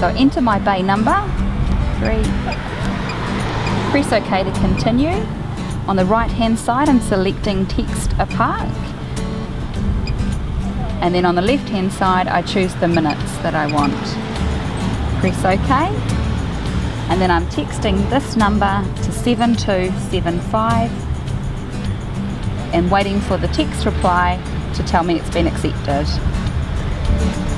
So enter my bay number, 3, press OK to continue. On the right hand side I'm selecting text a park, and then on the left hand side I choose the minutes that I want. Press OK, and then I'm texting this number to 7275 and waiting for the text reply to tell me it's been accepted.